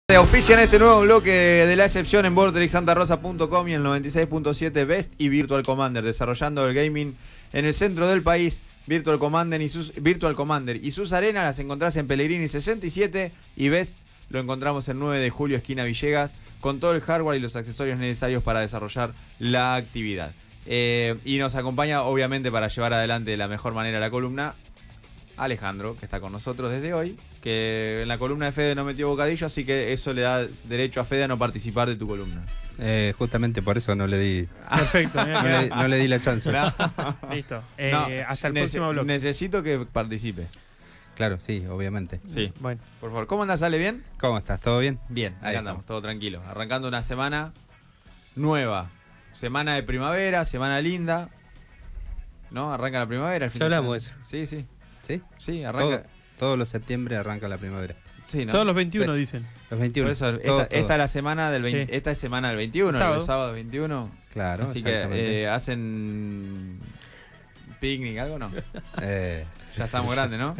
Auspician este nuevo bloque de La Excepción en vortexsantarosa.com y el 96.7 Best y Virtual Commander, desarrollando el gaming en el centro del país. Virtual Commander y sus arenas las encontrás en Pellegrini 67 y Best lo encontramos el 9 de julio, esquina Villegas, con todo el hardware y los accesorios necesarios para desarrollar la actividad. Y nos acompaña, obviamente, para llevar adelante de la mejor manera la columna, Alejandro, que está con nosotros desde hoy, que en la columna de Fede no metió bocadillo, así que eso le da derecho a Fede a no participar de tu columna. Justamente por eso no le di. Perfecto, no le di la chance. No. Listo. Hasta el próximo bloque. Necesito que participes. Claro, sí, obviamente. Sí. Bueno. Por favor, ¿cómo andás? ¿Sale bien? ¿Cómo estás? ¿Todo bien? Bien, Ahí acá andamos, todo tranquilo. Arrancando una semana nueva. Semana de primavera, semana linda. ¿No? Arranca la primavera. El fin Ya de hablamos semana. de eso. Sí, sí. ¿Sí? Sí, arranca. Todos los septiembre arranca la primavera. Sí, ¿no? Todos los 21 Sí. dicen. Los 21. Por eso, todo. esta es la semana del 20, Sí. esta es semana del 21, Sábado. el sábado 21. Claro, Así exactamente. que hacen picnic, algo, ¿no? Ya estamos grandes, ¿no?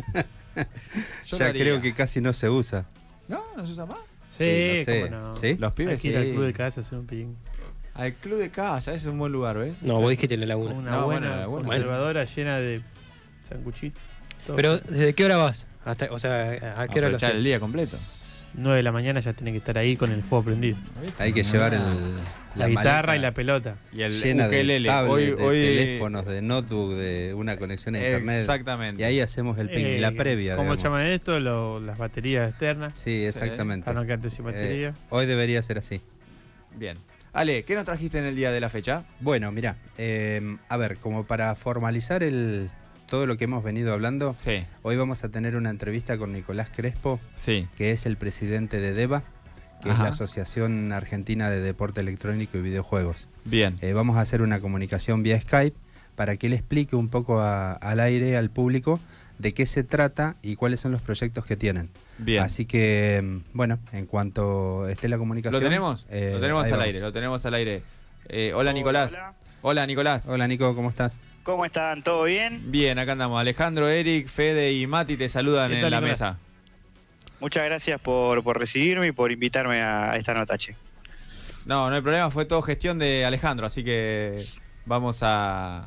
Yo ya lo haría. creo que casi no se usa. No, no se usa más. Sí, no sé. cómo no. ¿Sí? Los Hay pibes que ir al sí. club de casa a hacer un ping. Al club de casa, ese es un buen lugar, ¿ves? No, vos dijiste en la Con laguna. una No, buena bueno, la buena. conservadora llena de sanguchitos. Todo Pero, fresco. ¿desde qué hora vas? Hasta, o sea, ¿a qué hora lo Aprovechar el haces? día completo. 9 de la mañana ya tiene que estar ahí con el fuego prendido. Hay que llevar La guitarra maleta y la pelota. Y el llena de ukelele. tablets, de hoy teléfonos, de notebook, de una conexión a internet. Exactamente. Y ahí hacemos el ping, la previa. ¿Cómo digamos. llaman esto? Las baterías externas. Sí, exactamente. Para no quedarte sin batería. Hoy debería ser así. Bien. Ale, ¿qué nos trajiste en el día de la fecha? Bueno, mira, a ver, como para formalizar todo lo que hemos venido hablando, Sí, hoy vamos a tener una entrevista con Nicolás Crespo, sí. que es el presidente de DEVA, que es Ajá. la Asociación Argentina de Deporte Electrónico y Videojuegos. Bien. Vamos a hacer una comunicación vía Skype para que él explique un poco al aire, al público, de qué se trata y cuáles son los proyectos que tienen. Bien. Así que, bueno, en cuanto esté la comunicación... ¿Lo tenemos? Lo tenemos ahí al vamos. aire, lo tenemos al aire. Hola, Nicolás. Hola. Hola, Nicolás. Hola Nico, ¿cómo estás? ¿Cómo están? ¿Todo bien? Bien, acá andamos. Alejandro, Eric, Fede y Mati te saludan ¿Qué en tal, la Nicolás? mesa. Muchas gracias por recibirme y por invitarme a esta notache. No, no hay problema, fue todo gestión de Alejandro, así que vamos a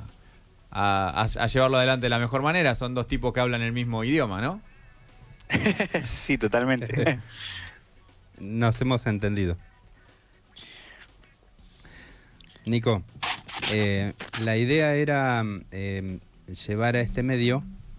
llevarlo adelante de la mejor manera. Son dos tipos que hablan el mismo idioma, ¿no? Sí, totalmente. Nos hemos entendido. Nico, la idea era llevar a este medio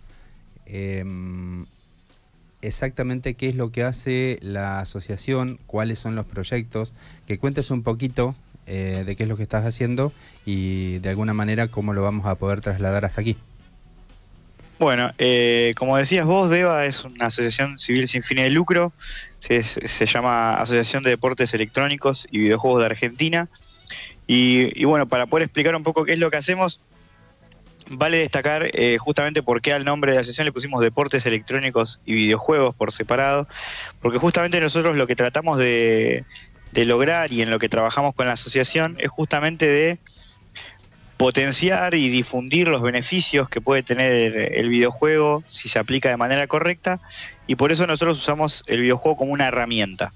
exactamente qué es lo que hace la asociación, cuáles son los proyectos, que cuentes un poquito de qué es lo que estás haciendo y de alguna manera cómo lo vamos a poder trasladar hasta aquí. Bueno, como decías vos, DEVA es una asociación civil sin fines de lucro. Se llama Asociación de Deportes Electrónicos y Videojuegos de Argentina. Y bueno, para poder explicar un poco qué es lo que hacemos, vale destacar justamente por qué al nombre de la asociación le pusimos Deportes Electrónicos y Videojuegos por separado, porque justamente nosotros lo que tratamos de lograr y en lo que trabajamos con la asociación es justamente de potenciar y difundir los beneficios que puede tener el videojuego si se aplica de manera correcta, y por eso nosotros usamos el videojuego como una herramienta.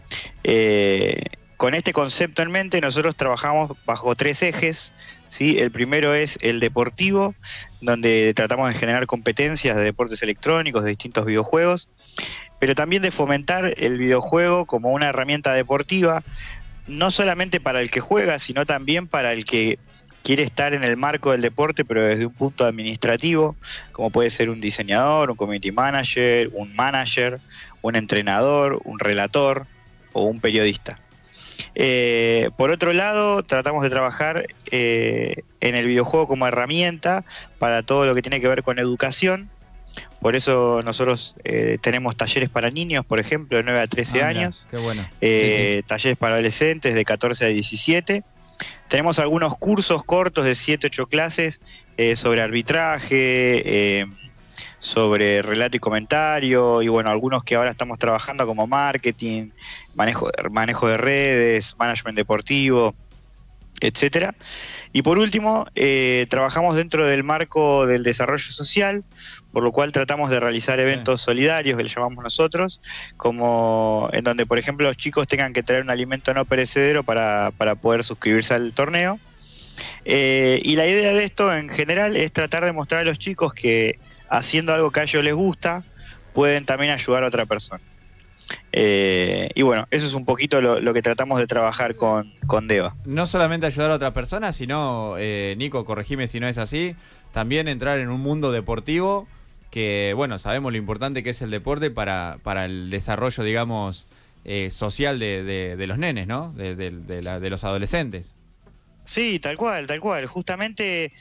Con este concepto en mente, nosotros trabajamos bajo 3 ejes, ¿sí? El primero es el deportivo, donde tratamos de generar competencias de deportes electrónicos, de distintos videojuegos, pero también de fomentar el videojuego como una herramienta deportiva, no solamente para el que juega, sino también para el que quiere estar en el marco del deporte, pero desde un punto administrativo, como puede ser un diseñador, un community manager, un entrenador, un relator o un periodista. Por otro lado, tratamos de trabajar en el videojuego como herramienta para todo lo que tiene que ver con educación. Por eso nosotros tenemos talleres para niños, por ejemplo, de 9 a 13 años. Qué bueno. Talleres para adolescentes de 14 a 17. Tenemos algunos cursos cortos de 7-8 clases sobre arbitraje, sobre relato y comentario, y bueno, algunos que ahora estamos trabajando como marketing, manejo de redes, management deportivo, etcétera. Y por último, trabajamos dentro del marco del desarrollo social, por lo cual tratamos de realizar eventos solidarios, que le llamamos nosotros, como en donde, por ejemplo, los chicos tengan que traer un alimento no perecedero para poder suscribirse al torneo. Y la idea de esto en general es tratar de mostrar a los chicos que haciendo algo que a ellos les gusta, pueden también ayudar a otra persona. Y bueno, eso es un poquito lo que tratamos de trabajar con DEVA. No solamente ayudar a otra persona, sino, Nico, corregime si no es así, también entrar en un mundo deportivo que, bueno, sabemos lo importante que es el deporte para el desarrollo, digamos, social de los nenes, ¿no? De los adolescentes. Sí, tal cual, tal cual. Justamente,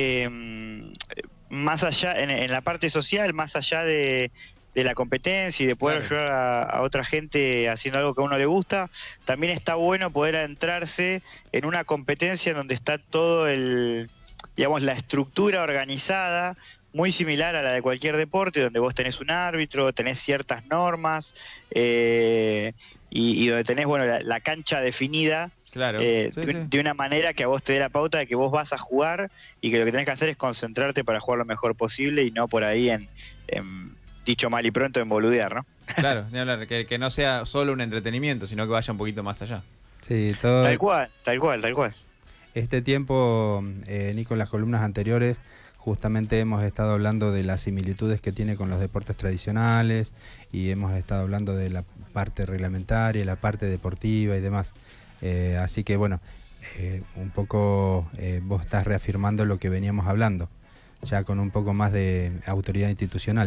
más allá, en la parte social, más allá de la competencia y de poder ayudar a otra gente haciendo algo que a uno le gusta, también está bueno poder adentrarse en una competencia en donde está todo digamos, la estructura organizada, muy similar a la de cualquier deporte, donde vos tenés un árbitro, tenés ciertas normas, y donde tenés, bueno, la cancha definida. Claro, de una manera que a vos te dé la pauta de que vos vas a jugar y que lo que tenés que hacer es concentrarte para jugar lo mejor posible y no por ahí dicho mal y pronto, en boludear, ¿no? Claro, ni hablar, que no sea solo un entretenimiento, sino que vaya un poquito más allá. Sí, todo. Tal cual, tal cual, tal cual. Este tiempo, Nico, en las columnas anteriores, justamente hemos estado hablando de las similitudes que tiene con los deportes tradicionales y hemos estado hablando de la parte reglamentaria, la parte deportiva y demás. Así que bueno, un poco vos estás reafirmando lo que veníamos hablando, ya con un poco más de autoridad institucional.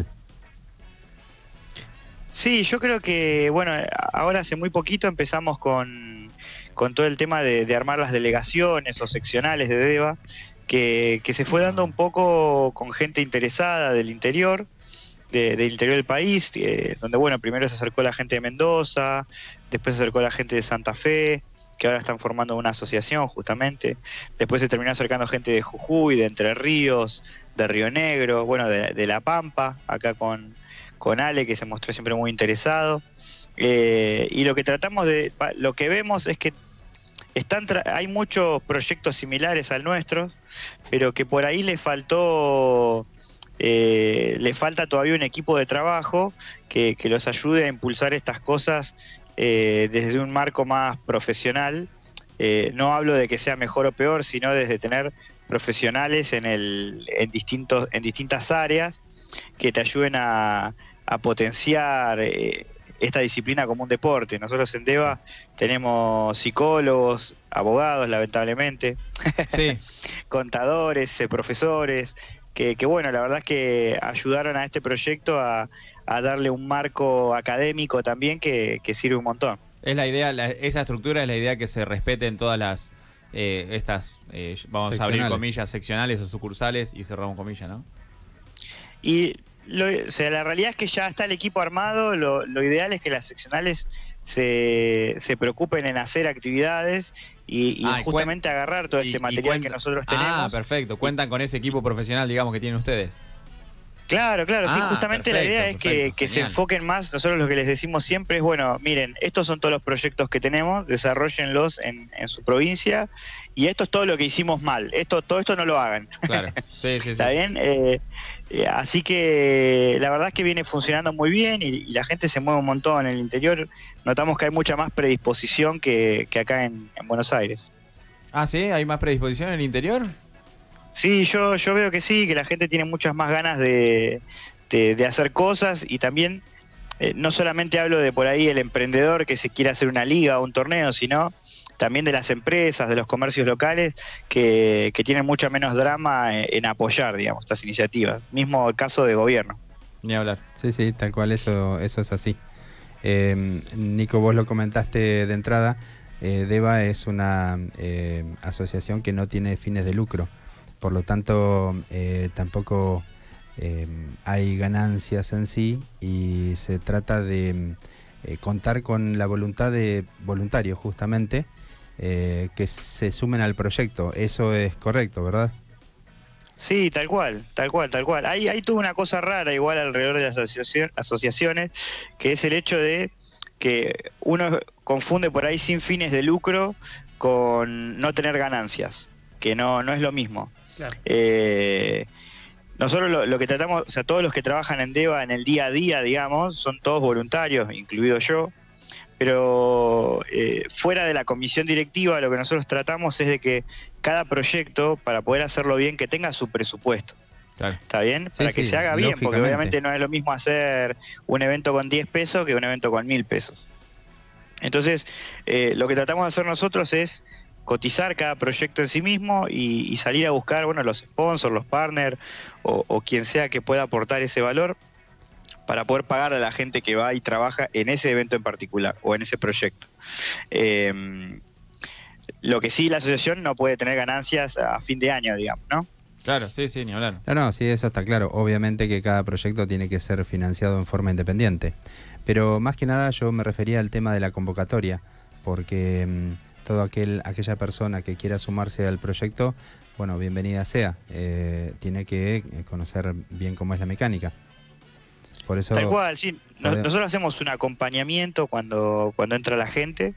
Sí, yo creo que, bueno, ahora hace muy poquito empezamos con todo el tema de armar las delegaciones o seccionales de DEVA, que se fue dando un poco con gente interesada del interior, del interior del país, donde, bueno, primero se acercó la gente de Mendoza, después se acercó la gente de Santa Fe, que ahora están formando una asociación justamente, después se terminó acercando gente de Jujuy, de Entre Ríos, de Río Negro, bueno, de La Pampa, acá con Ale, que se mostró siempre muy interesado, y lo que tratamos lo que vemos es que hay muchos proyectos similares al nuestro, pero que por ahí le falta todavía un equipo de trabajo que los ayude a impulsar estas cosas desde un marco más profesional. No hablo de que sea mejor o peor, sino desde tener profesionales en distintas áreas que te ayuden a potenciar esta disciplina como un deporte. Nosotros en DEVA tenemos psicólogos, abogados, lamentablemente, sí. contadores, profesores, que bueno, la verdad es que ayudaron a este proyecto a darle un marco académico también que sirve un montón. Es la idea, esa estructura es la idea que se respeten todas las vamos a abrir comillas, seccionales o sucursales y cerramos comillas, ¿no? Y o sea, la realidad es que ya está el equipo armado. Lo ideal es que las seccionales se preocupen en hacer actividades y justamente agarrar todo este material que nosotros tenemos. Ah, perfecto. Cuentan con ese equipo profesional, digamos, que tienen ustedes. Claro, sí, justamente la idea es que se enfoquen más. Nosotros lo que les decimos siempre es, bueno, miren, estos son todos los proyectos que tenemos, desarróllenlos en su provincia, y esto es todo lo que hicimos mal, todo esto no lo hagan. Claro, sí. ¿Está bien? Así que la verdad es que viene funcionando muy bien y la gente se mueve un montón en el interior. Notamos que hay mucha más predisposición que acá en Buenos Aires. Ah, ¿sí? ¿Hay más predisposición en el interior? Sí, yo veo que sí, que la gente tiene muchas más ganas de hacer cosas, y también no solamente hablo de por ahí el emprendedor que se quiere hacer una liga o un torneo, sino también de las empresas, de los comercios locales que tienen mucho menos drama en apoyar, digamos, estas iniciativas. Mismo el caso de gobierno. Ni hablar. Sí, tal cual, eso es así. Nico, vos lo comentaste de entrada, DEVA es una asociación que no tiene fines de lucro. Por lo tanto, tampoco hay ganancias en sí, y se trata de contar con la voluntad de voluntarios, justamente, que se sumen al proyecto. Eso es correcto, ¿verdad? Sí, tal cual. Hay tuvo una cosa rara igual alrededor de las asociaciones, que es el hecho de que uno confunde por ahí sin fines de lucro con no tener ganancias, que no es lo mismo. Claro. Nosotros lo que tratamos, o sea, todos los que trabajan en DEVA en el día a día, digamos, son todos voluntarios, incluido yo, pero fuera de la comisión directiva lo que nosotros tratamos es de que cada proyecto, para poder hacerlo bien, que tenga su presupuesto. Claro. ¿Está bien? Sí, Para que sí, se haga bien, porque lógicamente. obviamente no es lo mismo hacer un evento con 10 pesos que un evento con 1000 pesos. Entonces, lo que tratamos de hacer nosotros es cotizar cada proyecto en sí mismo y salir a buscar, bueno, los sponsors, los partners o quien sea que pueda aportar ese valor para poder pagar a la gente que va y trabaja en ese evento en particular o en ese proyecto. Lo que sí, la asociación no puede tener ganancias a fin de año, digamos, ¿no? Claro, sí, ni hablar. No, sí, eso está claro. Obviamente que cada proyecto tiene que ser financiado en forma independiente. Pero más que nada yo me refería al tema de la convocatoria, porque todo aquella persona que quiera sumarse al proyecto, bueno, bienvenida sea. Tiene que conocer bien cómo es la mecánica. Por eso, tal cual, sí. Nosotros hacemos un acompañamiento cuando entra la gente.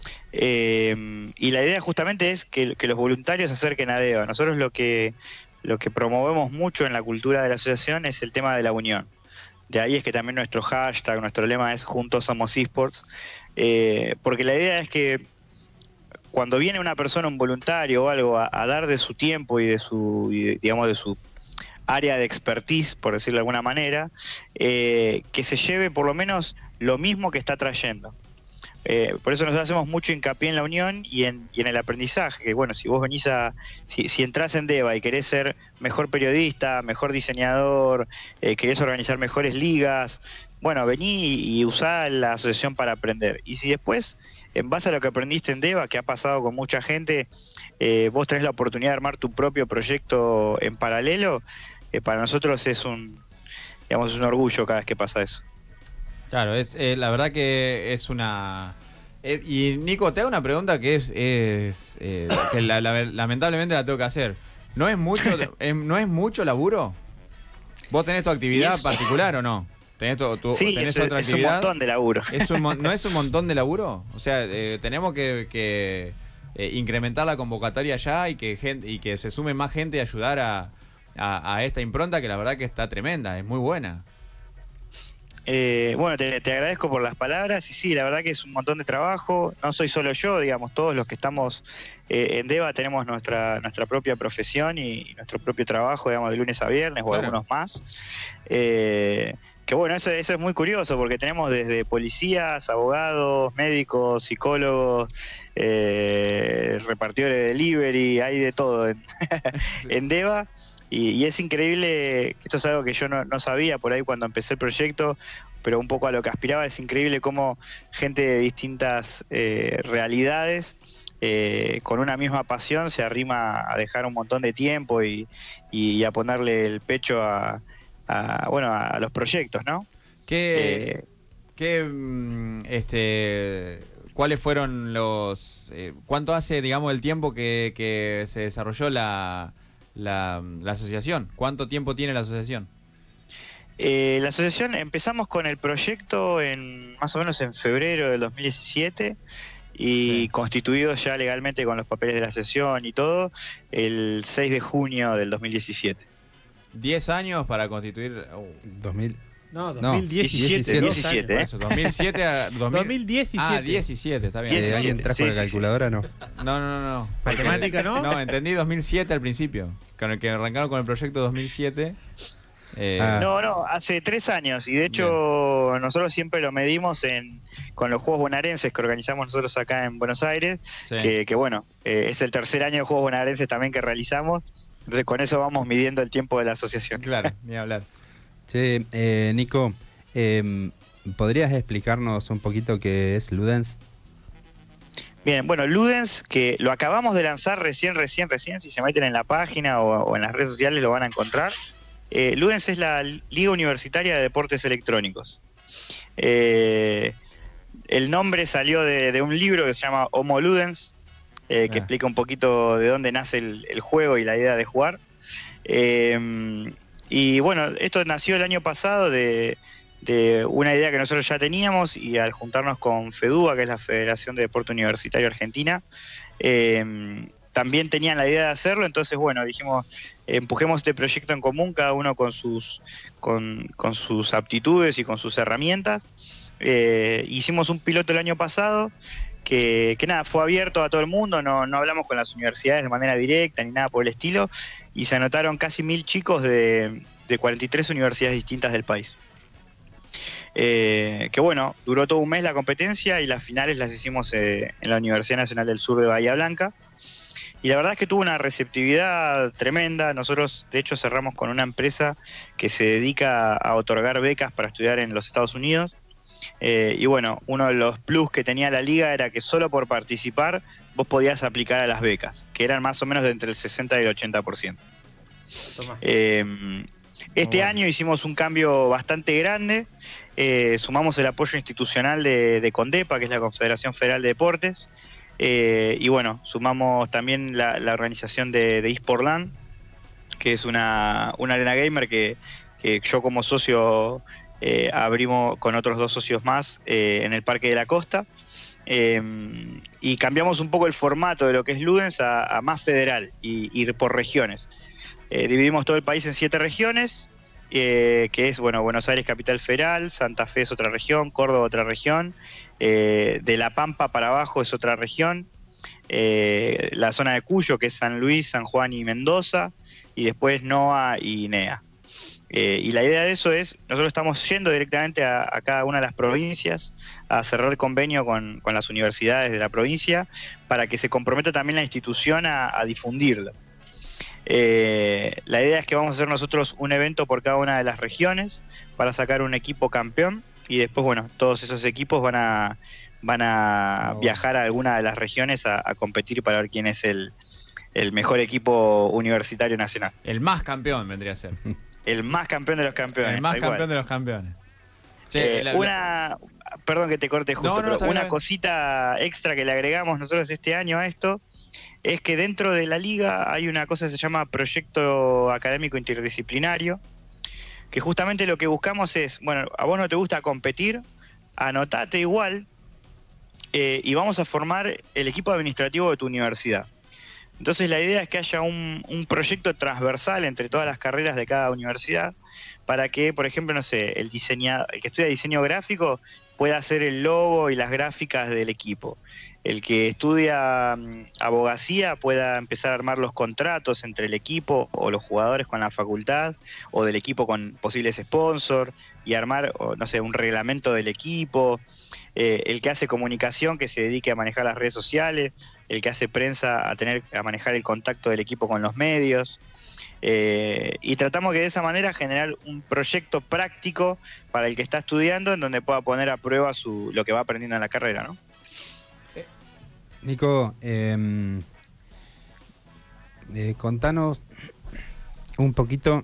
Y la idea justamente es que los voluntarios se acerquen a DEVA. Nosotros lo que promovemos mucho en la cultura de la asociación es el tema de la unión. De ahí es que también nuestro hashtag, nuestro lema es Juntos Somos Esports, porque la idea es que cuando viene una persona, un voluntario o algo, a dar de su tiempo y de su área de expertise, por decirlo de alguna manera, que se lleve por lo menos lo mismo que está trayendo. Por eso nosotros hacemos mucho hincapié en la unión y en el aprendizaje, que bueno, si vos venís si entrás en DEVA y querés ser mejor periodista, mejor diseñador, querés organizar mejores ligas, bueno, vení y usá la asociación para aprender. Y si después, en base a lo que aprendiste en DEVA, que ha pasado con mucha gente, vos tenés la oportunidad de armar tu propio proyecto en paralelo, para nosotros es un orgullo cada vez que pasa eso. Claro, la verdad que es una... y Nico, te hago una pregunta que que lamentablemente la tengo que hacer. ¿No es mucho laburo? ¿Vos tenés tu actividad particular o no? ¿Tenés sí, tenés otra actividad? Es un montón de laburo. ¿No es un montón de laburo? O sea, tenemos que incrementar la convocatoria ya y que se sume más gente y ayudar a esta impronta que la verdad que está tremenda, es muy buena. Bueno, te agradezco por las palabras y sí, la verdad que es un montón de trabajo. No soy solo yo, digamos, todos los que estamos en DEVA tenemos nuestra propia profesión y nuestro propio trabajo, digamos, de lunes a viernes o algunos más. Que bueno, eso es muy curioso porque tenemos desde policías, abogados, médicos, psicólogos, repartidores de delivery, hay de todo en DEVA. Y es increíble, esto es algo que yo no sabía por ahí cuando empecé el proyecto, pero un poco a lo que aspiraba, es increíble cómo gente de distintas realidades, con una misma pasión, se arrima a dejar un montón de tiempo y a ponerle el pecho a los proyectos, ¿no? ¿Cuáles fueron cuánto hace, digamos, el tiempo que se desarrolló la asociación? ¿Cuánto tiempo tiene la asociación? La asociación, empezamos con el proyecto más o menos en febrero del 2017 y constituidos ya legalmente con los papeles de la asociación y todo, el 6 de junio del 2017. 10 años para constituir... 2017. 17, Eso, 2007 a 2017. Ah, 17, está bien. 17. ¿Alguien trajo la calculadora? No. No. Matemática, ¿no? No, entendí 2007 al principio. Con el que arrancaron con el proyecto 2007. No, hace 3 años. Y de hecho, nosotros siempre lo medimos con los Juegos Bonaerenses que organizamos nosotros acá en Buenos Aires. Sí. Que bueno, es el tercer año de Juegos Bonaerenses también que realizamos. Entonces, con eso vamos midiendo el tiempo de la asociación. Claro, ni hablar. Sí, Nico, ¿podrías explicarnos un poquito qué es Ludens? Bien, bueno, Ludens, que lo acabamos de lanzar recién, si se meten en la página o en las redes sociales lo van a encontrar. Ludens es la Liga Universitaria de Deportes Electrónicos. El nombre salió de un libro que se llama Homo Ludens, que explica un poquito de dónde nace el juego y la idea de jugar. Y bueno, esto nació el año pasado de de una idea que nosotros ya teníamos, y al juntarnos con FEDUA, que es la Federación de Deporte Universitario Argentina, también tenían la idea de hacerlo. Entonces, bueno, dijimos, empujemos este proyecto en común, cada uno con sus aptitudes y con sus herramientas. Hicimos un piloto el año pasado que nada, fue abierto a todo el mundo, no hablamos con las universidades de manera directa ni nada por el estilo, y se anotaron casi 1000 chicos de 43 universidades distintas del país. Que bueno, duró todo un mes la competencia, y las finales las hicimos en la Universidad Nacional del Sur de Bahía Blanca, y la verdad es que tuvo una receptividad tremenda. Nosotros de hecho cerramos con una empresa que se dedica a otorgar becas para estudiar en los Estados Unidos, y bueno, uno de los plus que tenía la liga era que solo por participar vos podías aplicar a las becas, que eran más o menos de entre el 60 y el 80%. Este año hicimos un cambio bastante grande, sumamos el apoyo institucional de CONDEPA, que es la Confederación Federal de Deportes, y bueno, sumamos también la organización de eSportland, que es una arena gamer que yo como socio abrimos con otros 2 socios más en el Parque de la Costa, y cambiamos un poco el formato de lo que es Ludens a más federal y por regiones. Dividimos todo el país en 7 regiones, que es, bueno, Buenos Aires Capital Federal, Santa Fe es otra región, Córdoba otra región, de La Pampa para abajo es otra región, la zona de Cuyo, que es San Luis, San Juan y Mendoza, y después NOA y NEA. Y la idea de eso es, nosotros estamos yendo directamente a cada una de las provincias a cerrar convenio con las universidades de la provincia para que se comprometa también la institución a difundirlo. La idea es que vamos a hacer nosotros un evento por cada una de las regiones para sacar un equipo campeón, y después, bueno, todos esos equipos van a viajar a alguna de las regiones a competir para ver quién es el mejor equipo universitario nacional. El más campeón vendría a ser. El más campeón de los campeones. El más campeón de los campeones. Che, perdón que te corte justo, no, pero una bien. Cosita extra que le agregamos nosotros este año a esto es que dentro de la liga hay una cosa que se llama Proyecto Académico Interdisciplinario, que justamente lo que buscamos es, bueno, a vos no te gusta competir, anotate igual, y vamos a formar el equipo administrativo de tu universidad. Entonces la idea es que haya un proyecto transversal entre todas las carreras de cada universidad, para que, por ejemplo, no sé, el que estudia diseño gráfico pueda hacer el logo y las gráficas del equipo. El que estudia abogacía pueda empezar a armar los contratos entre el equipo o los jugadores con la facultad, o del equipo con posibles sponsors, y armar, no sé, un reglamento del equipo. El que hace comunicación, que se dedique a manejar las redes sociales, el que hace prensa a manejar el contacto del equipo con los medios, y tratamos que de esa manera generar un proyecto práctico para el que está estudiando, en donde pueda poner a prueba lo que va aprendiendo en la carrera, ¿no? Nico, contanos un poquito.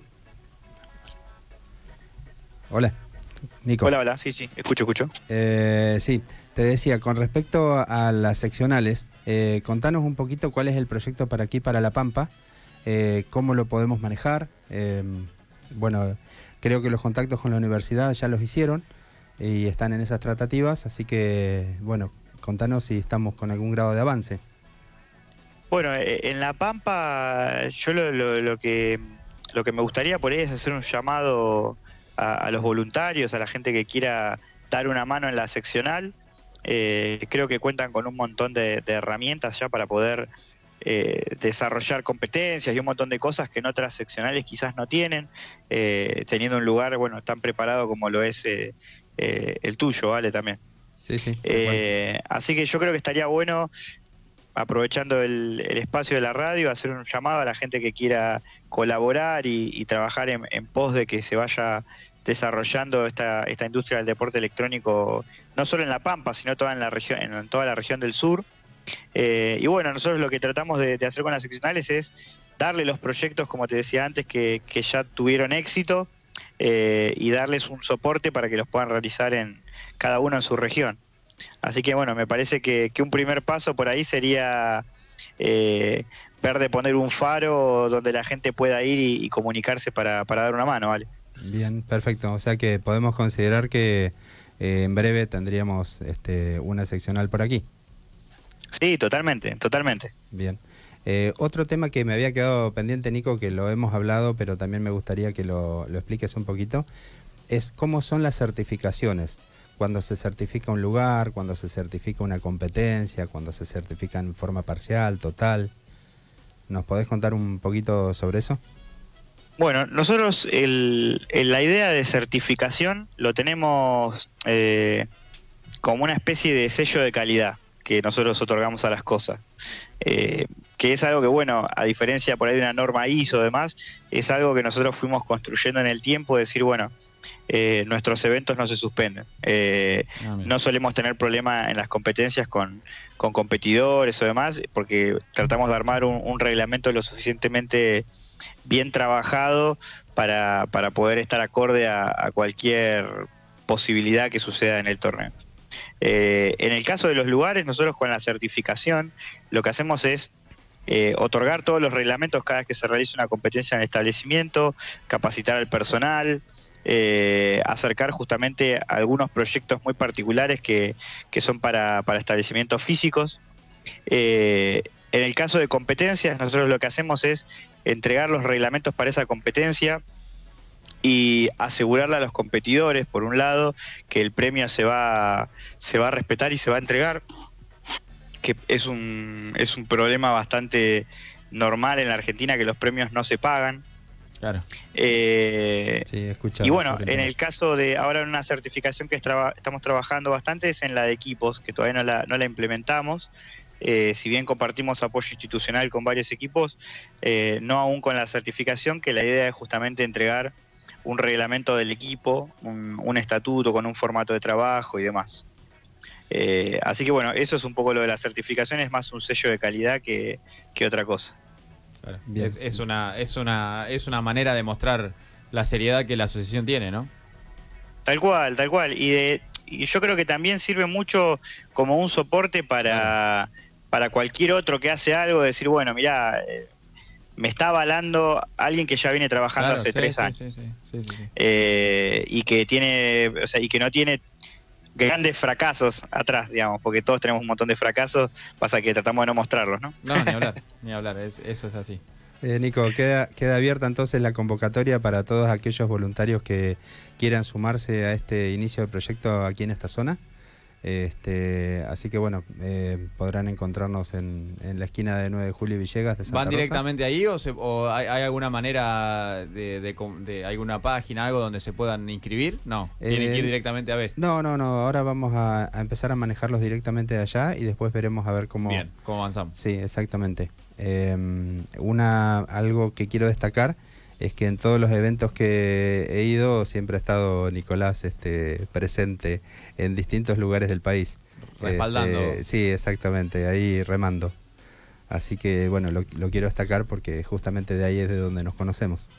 Hola, Nico. Hola, sí, escucho. Sí, te decía, con respecto a las seccionales, contanos un poquito cuál es el proyecto para aquí, para La Pampa, cómo lo podemos manejar. Bueno, creo que los contactos con la universidad ya los hicieron y están en esas tratativas, así que, bueno, contanos si estamos con algún grado de avance. Bueno, en La Pampa, yo lo que me gustaría por ahí es hacer un llamado a los voluntarios, a la gente que quiera dar una mano en la seccional. Creo que cuentan con un montón de herramientas ya para poder desarrollar competencias y un montón de cosas que en otras seccionales quizás no tienen, teniendo un lugar, bueno, tan preparado como lo es el tuyo, ¿vale? También. Sí. Así que yo creo que estaría bueno, aprovechando el espacio de la radio, hacer un llamado a la gente que quiera colaborar y trabajar en pos de que se vaya desarrollando esta industria del deporte electrónico, no solo en La Pampa, sino toda en toda la región del sur. Y bueno, nosotros lo que tratamos de hacer con las seccionales es darle los proyectos, como te decía antes, que ya tuvieron éxito, y darles un soporte para que los puedan realizar cada uno en su región. Así que bueno, me parece que un primer paso por ahí sería ver de poner un faro donde la gente pueda ir y comunicarse para dar una mano, ¿vale? Bien, perfecto. O sea que podemos considerar que en breve tendríamos una seccional por aquí. Sí, totalmente, totalmente. Bien. Otro tema que me había quedado pendiente, Nico, que lo hemos hablado, pero también me gustaría que lo expliques un poquito, es cómo son las certificaciones. Cuando se certifica un lugar, cuando se certifica una competencia, cuando se certifica en forma parcial, total. ¿Nos podés contar un poquito sobre eso? Bueno, nosotros la idea de certificación lo tenemos como una especie de sello de calidad que nosotros otorgamos a las cosas. Que es algo que, bueno, a diferencia por ahí de una norma ISO o demás, es algo que nosotros fuimos construyendo en el tiempo, de decir, bueno, nuestros eventos no se suspenden. No solemos tener problema en las competencias con competidores o demás, porque tratamos de armar un reglamento lo suficientemente bien trabajado para poder estar acorde a cualquier posibilidad que suceda en el torneo. En el caso de los lugares, nosotros con la certificación lo que hacemos es otorgar todos los reglamentos cada vez que se realiza una competencia en el establecimiento, capacitar al personal, acercar justamente algunos proyectos muy particulares que son para establecimientos físicos. En el caso de competencias, nosotros lo que hacemos es entregar los reglamentos para esa competencia y asegurarle a los competidores, por un lado, que el premio se va a respetar y se va a entregar, que es un problema bastante normal en la Argentina, que los premios no se pagan. Claro. Sí, he escuchado. Y bueno, en el caso de ahora una certificación que estamos trabajando bastante es en la de equipos, que todavía no la implementamos. Si bien compartimos apoyo institucional con varios equipos, no aún con la certificación, que la idea es justamente entregar un reglamento del equipo, un estatuto con un formato de trabajo y demás. Así que bueno, eso es un poco lo de la certificación, es más un sello de calidad que otra cosa. Claro. Es una manera de mostrar la seriedad que la asociación tiene, ¿no? Tal cual, tal cual. Y yo creo que también sirve mucho como un soporte para cualquier otro que hace algo, decir, bueno, mirá, me está avalando alguien que ya viene trabajando hace 3 años. Sí. Y que tiene, o sea, y que no tiene grandes fracasos atrás, digamos, porque todos tenemos un montón de fracasos, pasa que tratamos de no mostrarlos, ¿no? No, ni hablar, eso es así. Nico, queda abierta entonces la convocatoria para todos aquellos voluntarios que quieran sumarse a este inicio de proyecto aquí en esta zona. Así que bueno, podrán encontrarnos en la esquina de 9 de Julio y Villegas de Santa ¿Van Rosa. directamente ahí o hay alguna manera de alguna página, algo donde se puedan inscribir? No, tienen que ir directamente a Best. No, ahora vamos a empezar a manejarlos directamente de allá y después veremos a ver cómo... Bien, cómo avanzamos. Sí, exactamente. Algo que quiero destacar es que en todos los eventos que he ido siempre ha estado Nicolás presente en distintos lugares del país. Respaldando. Sí, exactamente, ahí remando. Así que bueno, lo quiero destacar porque justamente de ahí es de donde nos conocemos.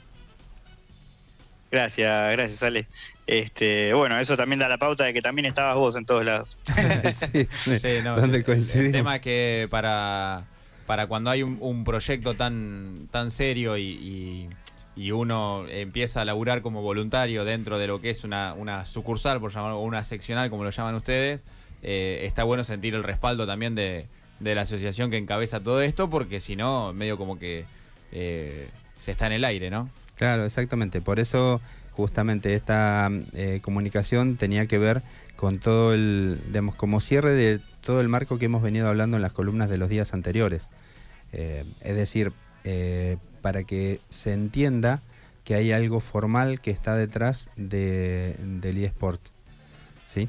Gracias, Ale. Bueno, eso también da la pauta de que también estabas vos en todos lados. Sí, donde coincidimos. El tema es que para cuando hay un proyecto tan serio y uno empieza a laburar como voluntario dentro de lo que es una sucursal, por llamarlo, o una seccional, como lo llaman ustedes, está bueno sentir el respaldo también de la asociación que encabeza todo esto, porque si no, medio como que se está en el aire, ¿no? Claro, exactamente. Por eso justamente esta comunicación tenía que ver con todo digamos, como cierre de todo el marco que hemos venido hablando en las columnas de los días anteriores. Es decir, para que se entienda que hay algo formal que está detrás del eSport, ¿sí?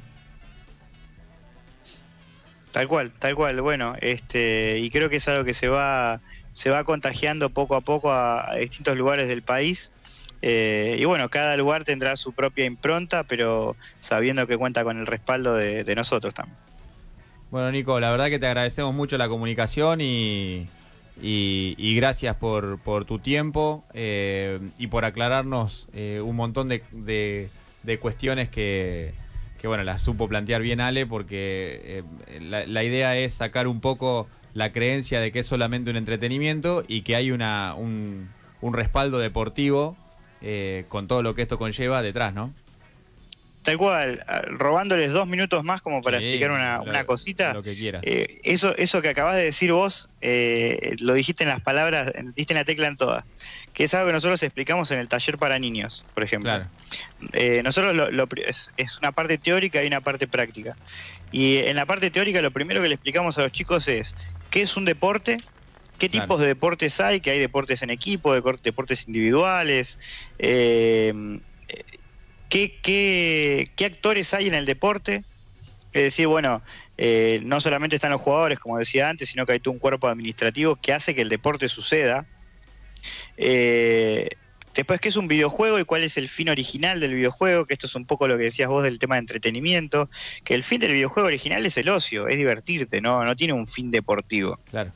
Tal cual. Bueno, y creo que es algo que se va contagiando poco a poco a distintos lugares del país. Y bueno, cada lugar tendrá su propia impronta, pero sabiendo que cuenta con el respaldo de nosotros también. Bueno, Nico, la verdad que te agradecemos mucho la comunicación y gracias por tu tiempo y por aclararnos un montón de cuestiones que bueno, las supo plantear bien Ale, porque la idea es sacar un poco la creencia de que es solamente un entretenimiento y que hay un respaldo deportivo con todo lo que esto conlleva detrás, ¿no? Tal cual, robándoles 2 minutos más como para Sí, explicar una cosita. Lo que quieras. Eso que acabas de decir vos, lo dijiste en las palabras, diste en la tecla en todas, que es algo que nosotros explicamos en el taller para niños, por ejemplo. Claro. Nosotros es una parte teórica y una parte práctica. Y en la parte teórica lo primero que le explicamos a los chicos es qué es un deporte, qué Claro. tipos de deportes hay, que hay deportes en equipo, deportes individuales, ¿qué actores hay en el deporte? Es decir, bueno, no solamente están los jugadores, como decía antes, sino que hay todo un cuerpo administrativo que hace que el deporte suceda. Después, ¿qué es un videojuego y cuál es el fin original del videojuego? Que esto es un poco lo que decías vos del tema de entretenimiento, que el fin del videojuego original es el ocio, es divertirte, no tiene un fin deportivo. Claro.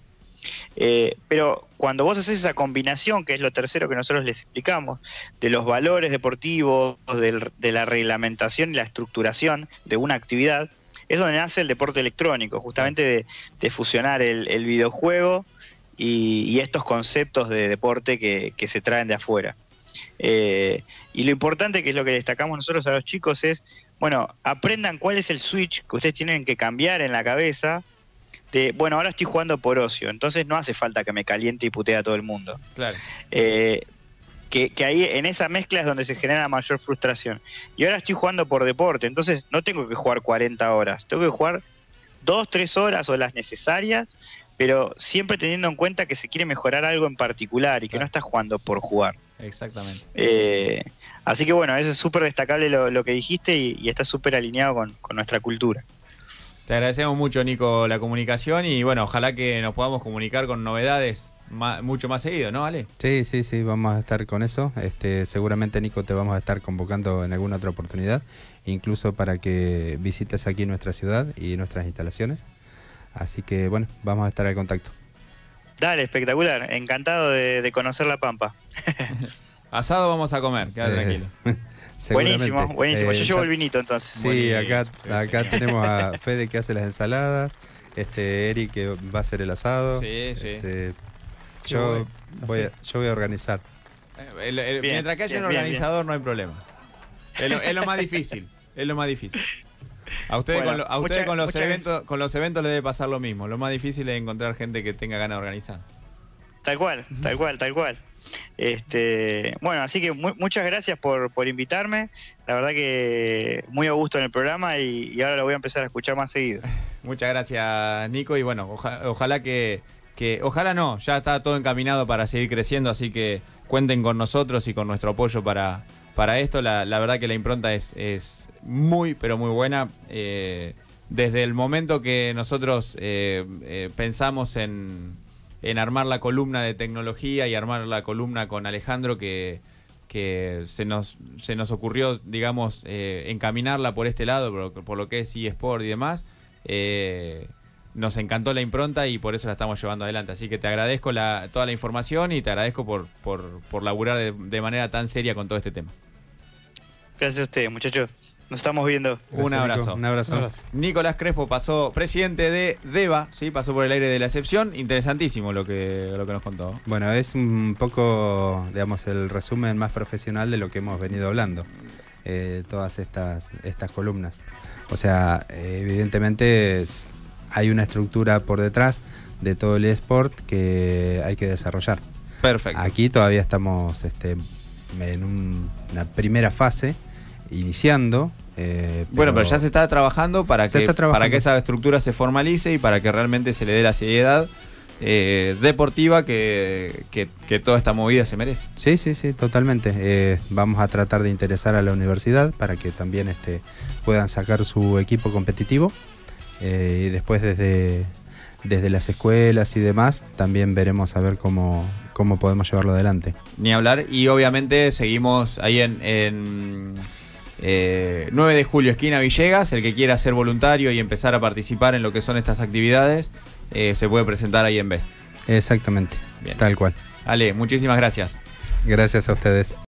Pero cuando vos haces esa combinación, que es lo tercero que nosotros les explicamos, de los valores deportivos, de la reglamentación y la estructuración de una actividad, es donde nace el deporte electrónico, justamente de fusionar el videojuego y estos conceptos de deporte que se traen de afuera. Y lo importante, que es lo que destacamos nosotros a los chicos, es, bueno, aprendan cuál es el switch que ustedes tienen que cambiar en la cabeza. Bueno, ahora estoy jugando por ocio, entonces no hace falta que me caliente y putee a todo el mundo. Claro. Que ahí en esa mezcla es donde se genera mayor frustración. Y ahora estoy jugando por deporte, entonces no tengo que jugar 40 horas, tengo que jugar 2, 3 horas o las necesarias, pero siempre teniendo en cuenta que se quiere mejorar algo en particular y que no estás jugando por jugar. Exactamente. Así que bueno, eso es súper destacable lo que dijiste y está súper alineado con nuestra cultura. Te agradecemos mucho, Nico, la comunicación y bueno, ojalá que nos podamos comunicar con novedades mucho más seguido, ¿no, Ale? Sí, vamos a estar con eso. Seguramente, Nico, te vamos a estar convocando en alguna otra oportunidad, incluso para que visites aquí nuestra ciudad y nuestras instalaciones. Así que bueno, vamos a estar en contacto. Dale, espectacular. Encantado de conocer La Pampa. Asado vamos a comer, quédate tranquilo. Buenísimo. Yo llevo el vinito entonces. Sí, Buenísimo, acá tenemos a Fede, que hace las ensaladas, Eric, que va a hacer el asado. Sí. Yo voy a organizar. Mientras que haya un organizador no hay problema. Es lo más difícil. Es lo más difícil. A ustedes, bueno, con los eventos les debe pasar lo mismo. Lo más difícil es encontrar gente que tenga ganas de organizar. Tal cual. Bueno, así que muchas gracias por invitarme. La verdad que muy a gusto en el programa y ahora lo voy a empezar a escuchar más seguido. Muchas gracias, Nico, y bueno, ojalá ojalá no, ya está todo encaminado para seguir creciendo, así que cuenten con nosotros y con nuestro apoyo para esto. La verdad que la impronta es muy, pero muy buena. Desde el momento que nosotros pensamos en armar la columna de tecnología y armar la columna con Alejandro, que se nos ocurrió, digamos, encaminarla por este lado, por lo que es eSport y demás, nos encantó la impronta y por eso la estamos llevando adelante. Así que te agradezco toda la información y te agradezco por laburar de manera tan seria con todo este tema. Gracias a ustedes, muchachos. Nos estamos viendo. Gracias, Un abrazo. Nico. Un abrazo. Nicolás Crespo presidente de DEVA, ¿sí? Pasó por el aire de la excepción. Interesantísimo lo que nos contó. Bueno, es un poco, digamos, el resumen más profesional de lo que hemos venido hablando. Todas estas columnas. O sea, evidentemente hay una estructura por detrás de todo el eSport que hay que desarrollar. Perfecto. Aquí todavía estamos en una primera fase, iniciando. Bueno, pero ya se está trabajando para que esa estructura se formalice y para que realmente se le dé la seriedad deportiva que toda esta movida se merece. Sí, totalmente. Vamos a tratar de interesar a la universidad para que también puedan sacar su equipo competitivo y después desde las escuelas y demás también veremos a ver cómo podemos llevarlo adelante. Ni hablar, y obviamente seguimos ahí en 9 de julio, esquina Villegas. El que quiera ser voluntario y empezar a participar en lo que son estas actividades se puede presentar ahí en Best. Exactamente. Bien. Tal cual. Ale, muchísimas gracias. Gracias a ustedes.